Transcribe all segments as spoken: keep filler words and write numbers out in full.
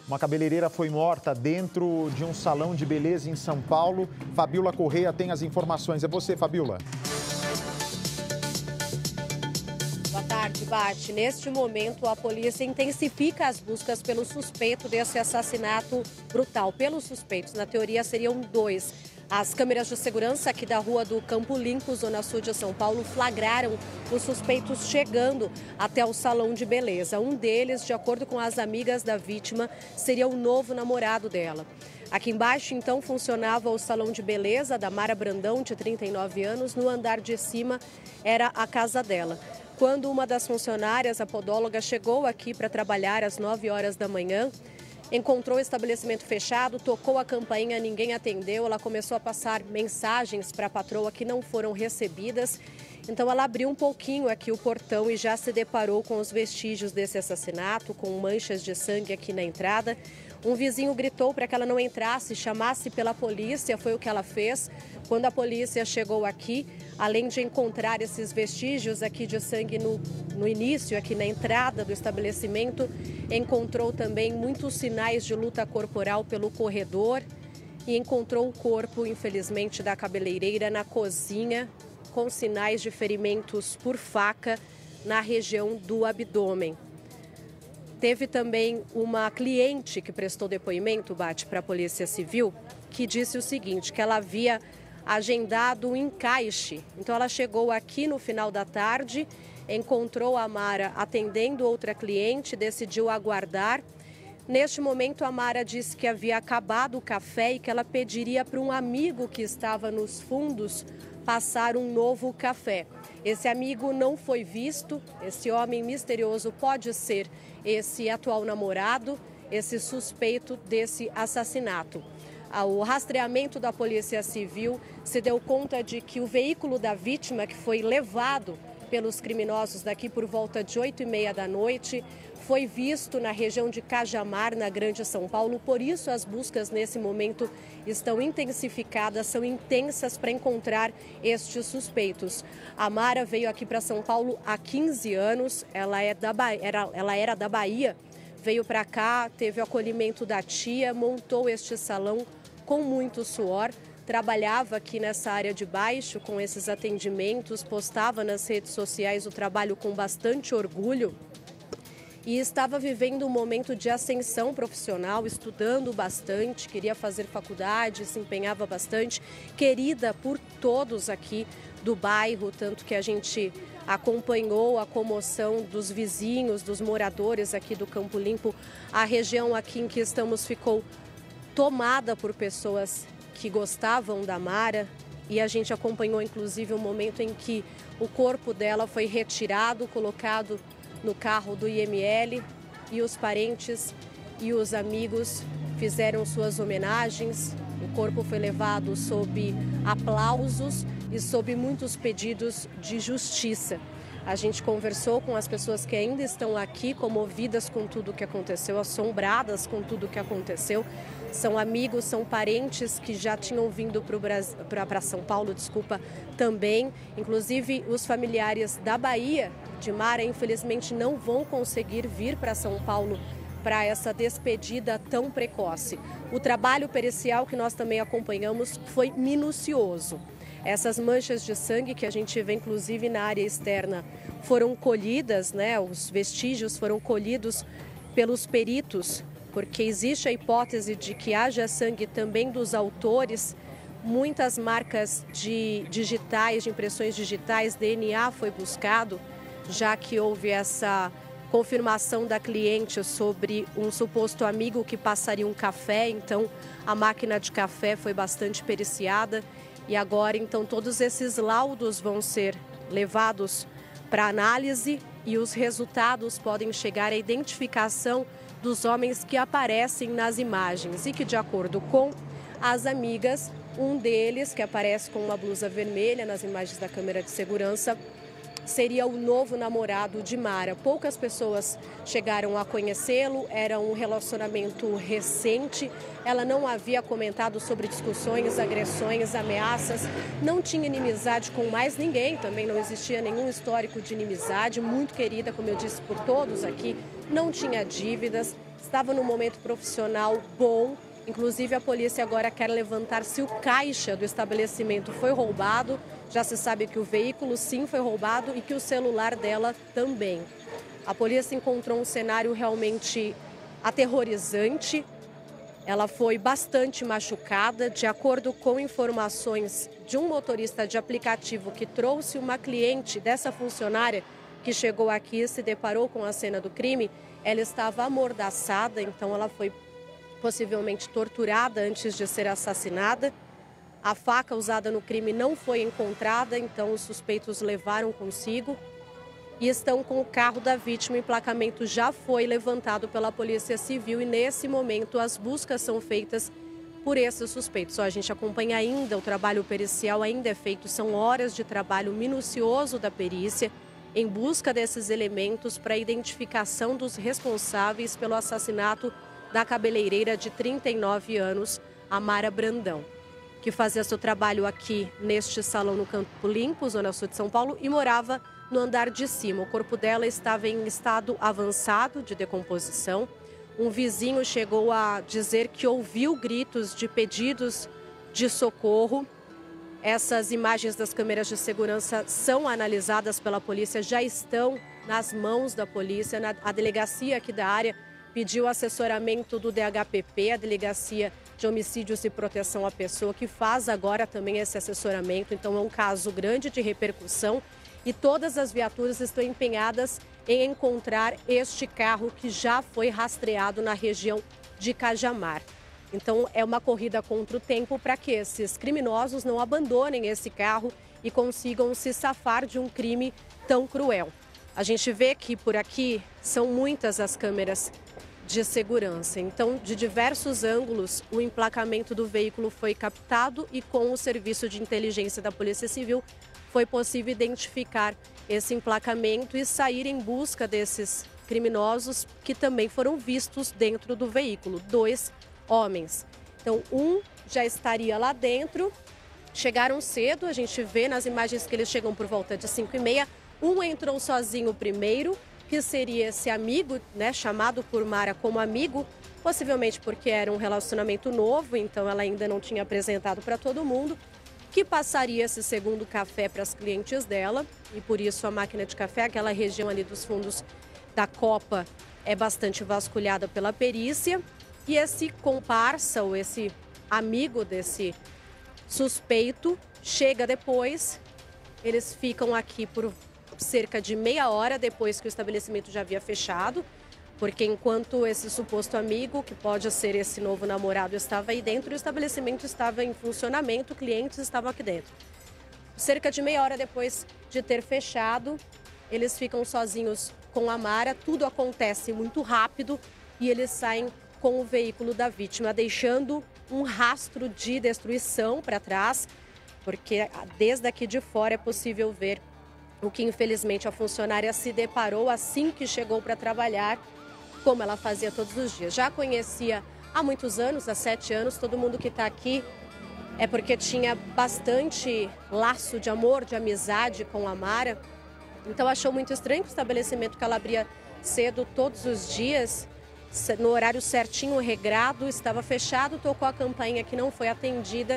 Uma cabeleireira foi morta dentro de um salão de beleza em São Paulo. Fabiola Correia tem as informações. É você, Fabiola. Boa tarde, Bate. Neste momento, a polícia intensifica as buscas pelo suspeito desse assassinato brutal. Pelos suspeitos, na teoria, seriam dois. As câmeras de segurança aqui da rua do Campo Limpo, zona sul de São Paulo, flagraram os suspeitos chegando até o salão de beleza. Um deles, de acordo com as amigas da vítima, seria o novo namorado dela. Aqui embaixo, então, funcionava o salão de beleza da Mara Brandão, de trinta e nove anos. No andar de cima era a casa dela. Quando uma das funcionárias, a podóloga, chegou aqui para trabalhar às nove horas da manhã, encontrou o estabelecimento fechado, tocou a campainha, ninguém atendeu. Ela começou a passar mensagens para a patroa que não foram recebidas. Então ela abriu um pouquinho aqui o portão e já se deparou com os vestígios desse assassinato, com manchas de sangue aqui na entrada. Um vizinho gritou para que ela não entrasse, chamasse pela polícia, foi o que ela fez. Quando a polícia chegou aqui, além de encontrar esses vestígios aqui de sangue no, no início, aqui na entrada do estabelecimento, encontrou também muitos sinais de luta corporal pelo corredor e encontrou o corpo, infelizmente, da cabeleireira na cozinha, com sinais de ferimentos por faca na região do abdômen. Teve também uma cliente que prestou depoimento, Bate, para a Polícia Civil, que disse o seguinte, que ela havia agendado um encaixe. Então ela chegou aqui no final da tarde, encontrou a Mara atendendo outra cliente, decidiu aguardar. Neste momento a Mara disse que havia acabado o café e que ela pediria para um amigo que estava nos fundos passar um novo café. Esse amigo não foi visto, esse homem misterioso pode ser esse atual namorado, esse suspeito desse assassinato. O rastreamento da Polícia Civil se deu conta de que o veículo da vítima, que foi levado pelos criminosos daqui por volta de oito e meia da noite, foi visto na região de Cajamar, na Grande São Paulo. Por isso, as buscas nesse momento estão intensificadas, são intensas para encontrar estes suspeitos. A Mara veio aqui para São Paulo há quinze anos, ela, é da ba... era... ela era da Bahia, veio para cá, teve o acolhimento da tia, montou este salão com muito suor. Trabalhava aqui nessa área de baixo com esses atendimentos, postava nas redes sociais o trabalho com bastante orgulho e estava vivendo um momento de ascensão profissional, estudando bastante, queria fazer faculdade, se empenhava bastante, querida por todos aqui do bairro, tanto que a gente acompanhou a comoção dos vizinhos, dos moradores aqui do Campo Limpo. A região aqui em que estamos ficou tomada por pessoas que gostavam da Mara e a gente acompanhou inclusive o momento em que o corpo dela foi retirado, colocado no carro do I M L e os parentes e os amigos fizeram suas homenagens. O corpo foi levado sob aplausos e sob muitos pedidos de justiça. A gente conversou com as pessoas que ainda estão aqui, comovidas com tudo o que aconteceu, assombradas com tudo o que aconteceu. São amigos, são parentes que já tinham vindo para São Paulo, desculpa, também. Inclusive, os familiares da Bahia, de Mara, infelizmente não vão conseguir vir para São Paulo para essa despedida tão precoce. O trabalho pericial que nós também acompanhamos foi minucioso. Essas manchas de sangue que a gente vê, inclusive, na área externa, foram colhidas, né? Os vestígios foram colhidos pelos peritos, porque existe a hipótese de que haja sangue também dos autores. Muitas marcas de digitais, de impressões digitais, D N A foi buscado, já que houve essa confirmação da cliente sobre um suposto amigo que passaria um café. Então, a máquina de café foi bastante periciada. E agora, então, todos esses laudos vão ser levados para análise e os resultados podem chegar à identificação dos homens que aparecem nas imagens. E que, de acordo com as amigas, um deles, que aparece com uma blusa vermelha nas imagens da câmera de segurança, seria o novo namorado de Mara. Poucas pessoas chegaram a conhecê-lo, era um relacionamento recente. Ela não havia comentado sobre discussões, agressões, ameaças, não tinha inimizade com mais ninguém, também não existia nenhum histórico de inimizade, muito querida, como eu disse, por todos aqui, não tinha dívidas, estava num momento profissional bom. Inclusive, a polícia agora quer levantar se o caixa do estabelecimento foi roubado. Já se sabe que o veículo sim foi roubado e que o celular dela também. A polícia encontrou um cenário realmente aterrorizante. Ela foi bastante machucada. De acordo com informações de um motorista de aplicativo que trouxe uma cliente dessa funcionária que chegou aqui e se deparou com a cena do crime, ela estava amordaçada, então ela foi possivelmente torturada antes de ser assassinada. A faca usada no crime não foi encontrada, então os suspeitos levaram consigo e estão com o carro da vítima. O emplacamento já foi levantado pela Polícia Civil e nesse momento as buscas são feitas por esses suspeitos. Só a gente acompanha ainda, o trabalho pericial ainda é feito, são horas de trabalho minucioso da perícia em busca desses elementos para a identificação dos responsáveis pelo assassinato da cabeleireira de trinta e nove anos, Amara Brandão, que fazia seu trabalho aqui neste salão no Campo Limpo, zona sul de São Paulo, e morava no andar de cima. O corpo dela estava em estado avançado de decomposição. Um vizinho chegou a dizer que ouviu gritos de pedidos de socorro. Essas imagens das câmeras de segurança são analisadas pela polícia, já estão nas mãos da polícia. A delegacia aqui da área pediu assessoramento do D H P P, a Delegacia de Homicídios e Proteção à Pessoa, que faz agora também esse assessoramento. Então é um caso grande de repercussão e todas as viaturas estão empenhadas em encontrar este carro que já foi rastreado na região de Cajamar. Então é uma corrida contra o tempo para que esses criminosos não abandonem esse carro e consigam se safar de um crime tão cruel. A gente vê que por aqui são muitas as câmeras de segurança. Então, de diversos ângulos, o emplacamento do veículo foi captado e com o serviço de inteligência da Polícia Civil foi possível identificar esse emplacamento e sair em busca desses criminosos que também foram vistos dentro do veículo, dois homens. Então, um já estaria lá dentro, chegaram cedo, a gente vê nas imagens que eles chegam por volta de cinco e meia, um entrou sozinho primeiro, que seria esse amigo, né, chamado por Mara como amigo, possivelmente porque era um relacionamento novo, então ela ainda não tinha apresentado para todo mundo, que passaria esse segundo café para as clientes dela, e por isso a máquina de café, aquela região ali dos fundos da copa, é bastante vasculhada pela perícia, e esse comparsa, ou esse amigo desse suspeito, chega depois, eles ficam aqui por cerca de meia hora depois que o estabelecimento já havia fechado, porque enquanto esse suposto amigo, que pode ser esse novo namorado, estava aí dentro, o estabelecimento estava em funcionamento, clientes estavam aqui dentro. Cerca de meia hora depois de ter fechado, eles ficam sozinhos com a Mara, tudo acontece muito rápido e eles saem com o veículo da vítima, deixando um rastro de destruição para trás, porque desde aqui de fora é possível ver o que infelizmente a funcionária se deparou assim que chegou para trabalhar, como ela fazia todos os dias. Já conhecia há muitos anos, há sete anos, todo mundo que está aqui é porque tinha bastante laço de amor, de amizade com a Mara. Então achou muito estranho que o estabelecimento que ela abria cedo todos os dias, no horário certinho, regrado, estava fechado, tocou a campainha que não foi atendida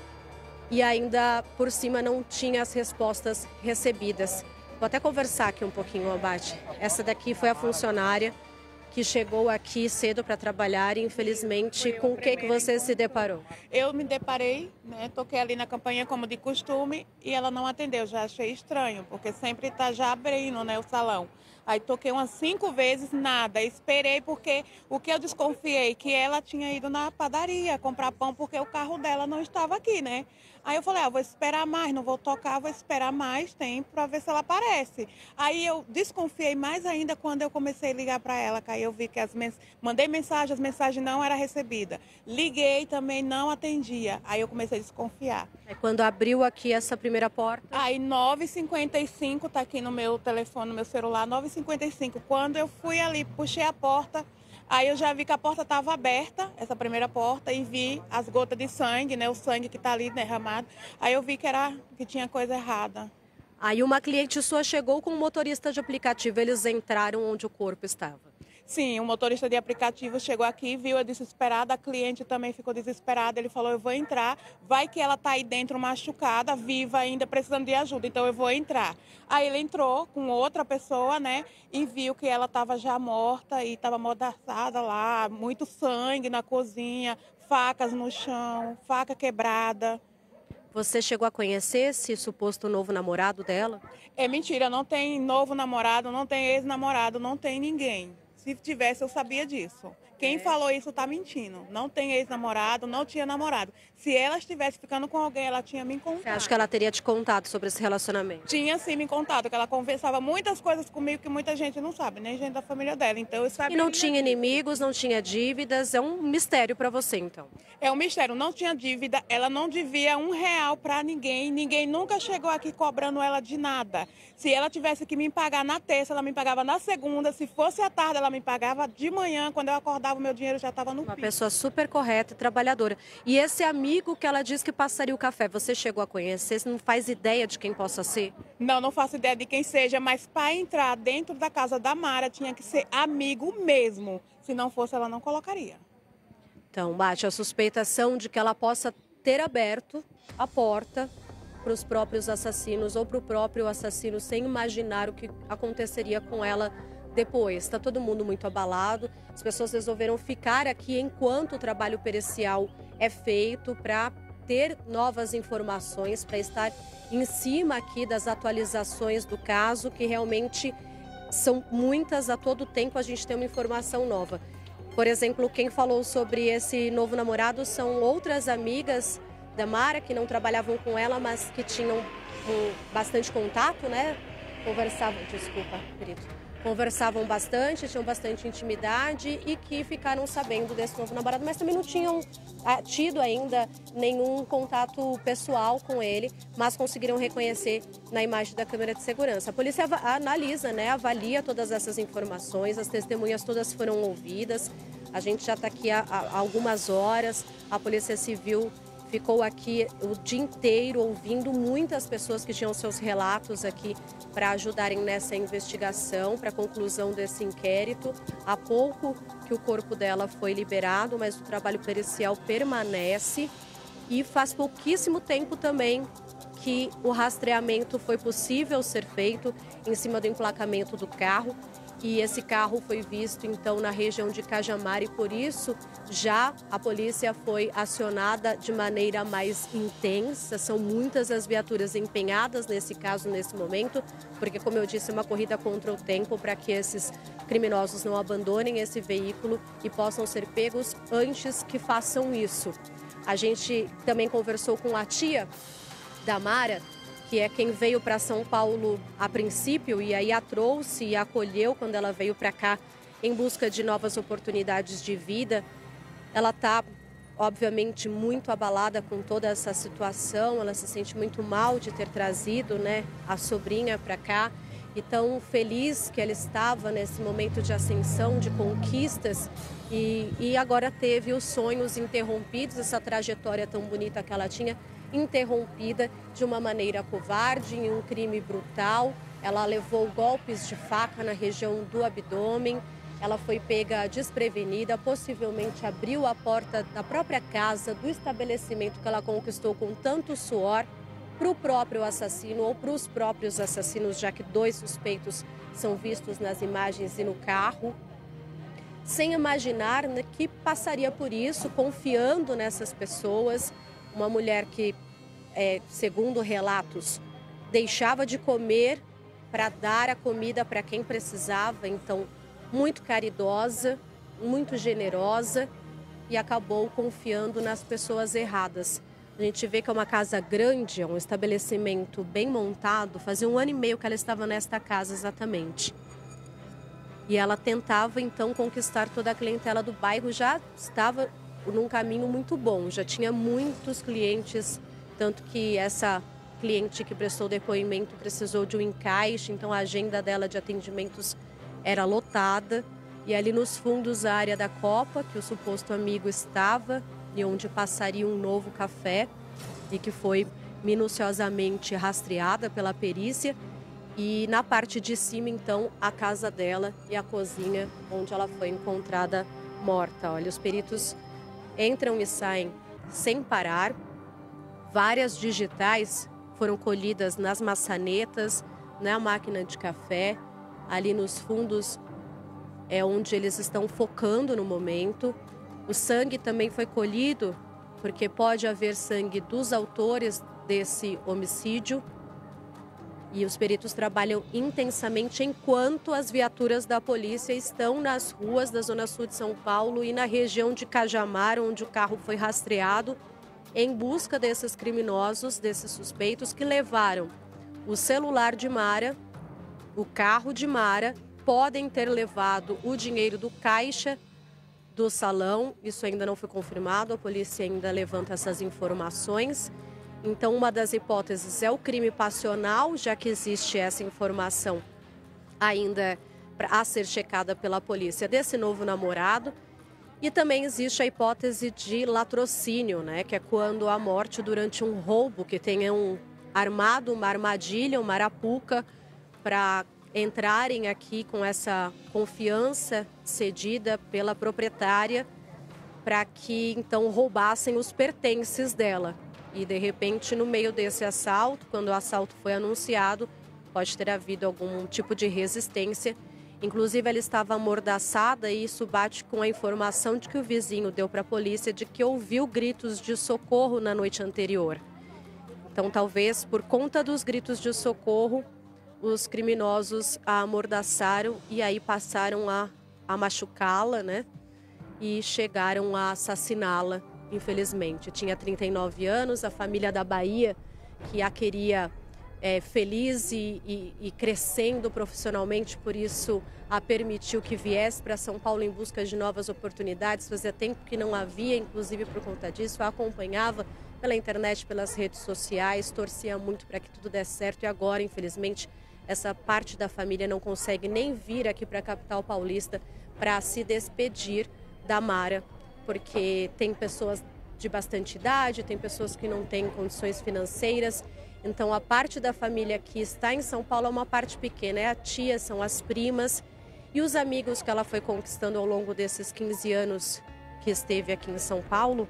e ainda por cima não tinha as respostas recebidas. Vou até conversar aqui um pouquinho, Abate. Essa daqui foi a funcionária que chegou aqui cedo para trabalhar e infelizmente com o que, que você se deparou? Eu me deparei, né, toquei ali na campainha como de costume e ela não atendeu, já achei estranho, porque sempre está já abrindo, né, o salão. Aí toquei umas cinco vezes, nada, esperei porque o que eu desconfiei, que ela tinha ido na padaria comprar pão porque o carro dela não estava aqui, né? Aí eu falei, ah, vou esperar mais, não vou tocar, vou esperar mais tempo para ver se ela aparece. Aí eu desconfiei mais ainda quando eu comecei a ligar para ela, que aí eu vi que as mens... mandei mensagem, as mensagens não eram recebidas. Liguei também, não atendia. Aí eu comecei a desconfiar. É quando abriu aqui essa primeira porta? Aí nove e cinquenta e cinco, tá aqui no meu telefone, no meu celular, nove e cinquenta e cinco. Quando eu fui ali, puxei a porta, aí eu já vi que a porta estava aberta, essa primeira porta, e vi as gotas de sangue, né, o sangue que está ali derramado. Aí eu vi que, era, que tinha coisa errada. Aí uma cliente sua chegou com um motorista de aplicativo, eles entraram onde o corpo estava? Sim, o motorista de aplicativo chegou aqui, viu eu desesperada, a cliente também ficou desesperada. Ele falou, eu vou entrar, vai que ela tá aí dentro machucada, viva ainda, precisando de ajuda, então eu vou entrar. Aí ele entrou com outra pessoa, né, e viu que ela estava já morta e estava amordaçada lá, muito sangue na cozinha, facas no chão, faca quebrada. Você chegou a conhecer esse suposto novo namorado dela? É mentira, não tem novo namorado, não tem ex-namorado, não tem ninguém. Se tivesse, eu sabia disso. Quem É. falou isso tá mentindo. Não tem ex-namorado, não tinha namorado. Se ela estivesse ficando com alguém, ela tinha me contado. Você acha que ela teria te contado sobre esse relacionamento? Tinha sim me contado, que ela conversava muitas coisas comigo que muita gente não sabe, nem gente da família dela. Então eu sabia. E não tinha inimigos, não tinha dívidas, é um mistério para você então. É um mistério, não tinha dívida, ela não devia um real para ninguém, ninguém nunca chegou aqui cobrando ela de nada. Se ela tivesse que me pagar na terça, ela me pagava na segunda, se fosse à tarde, ela me pagava de manhã, quando eu acordava, o meu dinheiro já estava no Uma piso. pessoa super correta e trabalhadora. E esse amigo que ela disse que passaria o café, você chegou a conhecer? Você não faz ideia de quem possa ser? Não, não faço ideia de quem seja, mas para entrar dentro da casa da Mara tinha que ser amigo mesmo. Se não fosse, ela não colocaria. Então, bate a suspeitação de que ela possa ter aberto a porta para os próprios assassinos ou para o próprio assassino sem imaginar o que aconteceria com ela depois. Está todo mundo muito abalado. As pessoas resolveram ficar aqui enquanto o trabalho pericial é feito para ter novas informações, para estar em cima aqui das atualizações do caso, que realmente são muitas, a todo tempo a gente tem uma informação nova. Por exemplo, quem falou sobre esse novo namorado são outras amigas da Mara, que não trabalhavam com ela, mas que tinham um, bastante contato, né? Conversavam, desculpa, querido. Conversavam bastante, tinham bastante intimidade e que ficaram sabendo desse novo namorado, mas também não tinham ah, tido ainda nenhum contato pessoal com ele, mas conseguiram reconhecer na imagem da câmera de segurança. A polícia analisa, né, avalia todas essas informações, as testemunhas todas foram ouvidas. A gente já está aqui há, há algumas horas, a Polícia Civil ficou aqui o dia inteiro ouvindo muitas pessoas que tinham seus relatos aqui para ajudarem nessa investigação, para a conclusão desse inquérito. Há pouco que o corpo dela foi liberado, mas o trabalho pericial permanece. E faz pouquíssimo tempo também que o rastreamento foi possível ser feito em cima do emplacamento do carro. E esse carro foi visto, então, na região de Cajamar e, por isso, já a polícia foi acionada de maneira mais intensa. São muitas as viaturas empenhadas nesse caso, nesse momento, porque, como eu disse, é uma corrida contra o tempo para que esses criminosos não abandonem esse veículo e possam ser pegos antes que façam isso. A gente também conversou com a tia da Mara, que é quem veio para São Paulo a princípio e aí a trouxe e a acolheu quando ela veio para cá em busca de novas oportunidades de vida. Ela está, obviamente, muito abalada com toda essa situação, ela se sente muito mal de ter trazido, né, a sobrinha para cá e tão feliz que ela estava nesse momento de ascensão, de conquistas e, e agora teve os sonhos interrompidos, essa trajetória tão bonita que ela tinha, interrompida de uma maneira covarde, em um crime brutal. Ela levou golpes de faca na região do abdômen, ela foi pega desprevenida, possivelmente abriu a porta da própria casa, do estabelecimento que ela conquistou com tanto suor, para o próprio assassino ou para os próprios assassinos, já que dois suspeitos são vistos nas imagens e no carro, sem imaginar, né, que passaria por isso, confiando nessas pessoas. Uma mulher que, é, segundo relatos, deixava de comer para dar a comida para quem precisava. Então, muito caridosa, muito generosa e acabou confiando nas pessoas erradas. A gente vê que é uma casa grande, é um estabelecimento bem montado. Fazia um ano e meio que ela estava nesta casa exatamente. E ela tentava, então, conquistar toda a clientela do bairro. Já estava num caminho muito bom, já tinha muitos clientes, tanto que essa cliente que prestou depoimento precisou de um encaixe, então a agenda dela de atendimentos era lotada. E ali nos fundos, a área da Copa, que o suposto amigo estava, e onde passaria um novo café, e que foi minuciosamente rastreada pela perícia. E na parte de cima, então, a casa dela e a cozinha, onde ela foi encontrada morta. Olha, os peritos entram e saem sem parar. Várias digitais foram colhidas nas maçanetas, na máquina de café. Ali nos fundos é onde eles estão focando no momento. O sangue também foi colhido, porque pode haver sangue dos autores desse homicídio. E os peritos trabalham intensamente enquanto as viaturas da polícia estão nas ruas da Zona Sul de São Paulo e na região de Cajamar, onde o carro foi rastreado, em busca desses criminosos, desses suspeitos que levaram o celular de Mara, o carro de Mara, podem ter levado o dinheiro do caixa do salão. Isso ainda não foi confirmado, a polícia ainda levanta essas informações. Então, uma das hipóteses é o crime passional, já que existe essa informação ainda a ser checada pela polícia desse novo namorado. E também existe a hipótese de latrocínio, né, que é quando a morte durante um roubo, que tenham armado uma armadilha, uma arapuca, para entrarem aqui com essa confiança cedida pela proprietária, para que então roubassem os pertences dela. E, de repente, no meio desse assalto, quando o assalto foi anunciado, pode ter havido algum tipo de resistência. Inclusive, ela estava amordaçada e isso bate com a informação de que o vizinho deu para a polícia de que ouviu gritos de socorro na noite anterior. Então, talvez, por conta dos gritos de socorro, os criminosos a amordaçaram e aí passaram a, a machucá-la, né? E chegaram a assassiná-la. Infelizmente, tinha trinta e nove anos, a família da Bahia, que a queria é, feliz e, e, e crescendo profissionalmente, por isso a permitiu que viesse para São Paulo em busca de novas oportunidades. Fazia tempo que não havia, inclusive por conta disso, a acompanhava pela internet, pelas redes sociais, torcia muito para que tudo desse certo e agora, infelizmente, essa parte da família não consegue nem vir aqui para a capital paulista para se despedir da Mara, porque tem pessoas de bastante idade, tem pessoas que não têm condições financeiras. Então, a parte da família que está em São Paulo é uma parte pequena, é a tia, são as primas e os amigos que ela foi conquistando ao longo desses quinze anos que esteve aqui em São Paulo,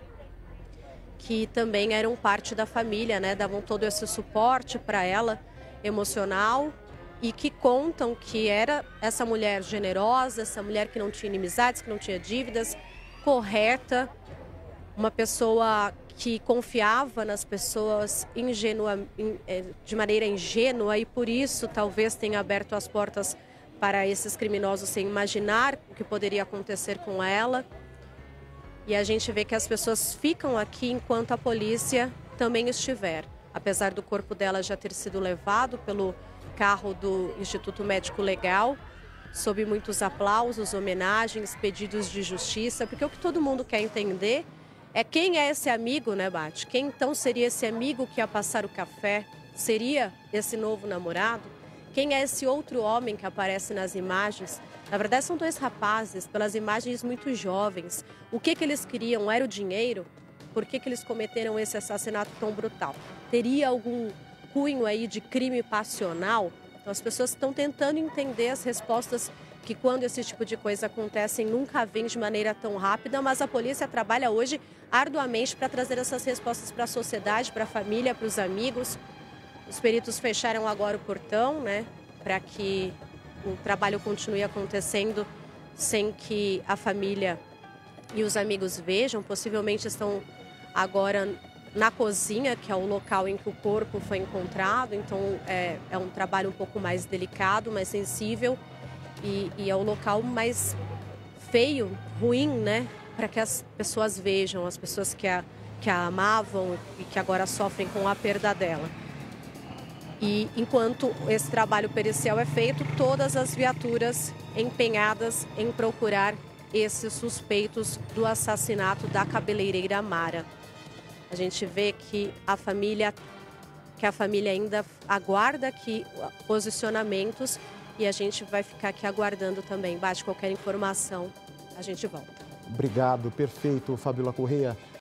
que também eram parte da família, né? Davam todo esse suporte para ela, emocional, e que contam que era essa mulher generosa, essa mulher que não tinha inimizades, que não tinha dívidas, correta, uma pessoa que confiava nas pessoas ingenua, de maneira ingênua e por isso talvez tenha aberto as portas para esses criminosos sem imaginar o que poderia acontecer com ela. E a gente vê que as pessoas ficam aqui enquanto a polícia também estiver. Apesar do corpo dela já ter sido levado pelo carro do Instituto Médico Legal, sob muitos aplausos, homenagens, pedidos de justiça, porque o que todo mundo quer entender é quem é esse amigo, né, Bate? Quem então seria esse amigo que ia passar o café? Seria esse novo namorado? Quem é esse outro homem que aparece nas imagens? Na verdade, são dois rapazes, pelas imagens muito jovens. O que, que eles queriam? Era o dinheiro? Por que, que eles cometeram esse assassinato tão brutal? Teria algum cunho aí de crime passional? Então, as pessoas estão tentando entender as respostas que, quando esse tipo de coisa acontece, nunca vem de maneira tão rápida, mas a polícia trabalha hoje arduamente para trazer essas respostas para a sociedade, para a família, para os amigos. Os peritos fecharam agora o portão, né, para que o trabalho continue acontecendo sem que a família e os amigos vejam. Possivelmente estão agora na cozinha, que é o local em que o corpo foi encontrado, então é, é um trabalho um pouco mais delicado, mais sensível e, e é o local mais feio, ruim, né, para que as pessoas vejam, as pessoas que a, que a amavam e que agora sofrem com a perda dela. E enquanto esse trabalho pericial é feito, todas as viaturas empenhadas em procurar esses suspeitos do assassinato da cabeleireira Mara. A gente vê que a família, que a família ainda aguarda aqui posicionamentos e a gente vai ficar aqui aguardando também. Bate qualquer informação, a gente volta. Obrigado, perfeito, Fabíola Correia.